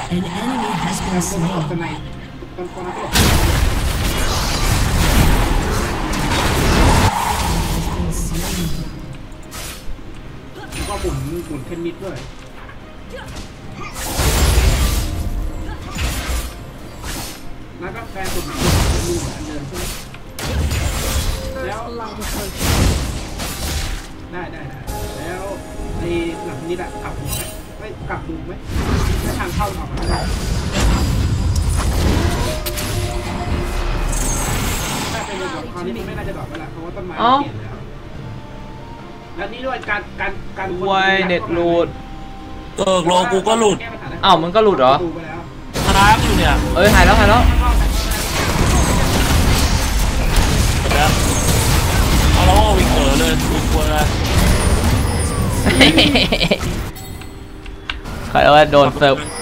An enemy has been คนออก slain. สไนคนนั้นก็ Been slain. แล้วก็หมุนเทนนิสด้วยแล้วก็แฟนผมดูเหมือนอันเดิมใช่ไหมแล้วได้แล้วไอ้หลังนี้แหละกลับดูไหมไม่กลับดูไหมถ้าทางเข้าออกมาถ้าเป็นระบบคราวนี้มันไม่น่าจะดรอปแล้วแหละเพราะว่าต้นไม้เปลี่ยนแล้วนี่ด้วยการวายเน็ตหลุดโลกูก็หลุดอ้าวมันก็หลุดเหรอค้างอยู่เนี่ยเอ้ยหายแล้วแล้วเอาแล้ววิ่งเลยวิ่งกลัวเลยเขาเรียกว่าโดนเซิร์ฟ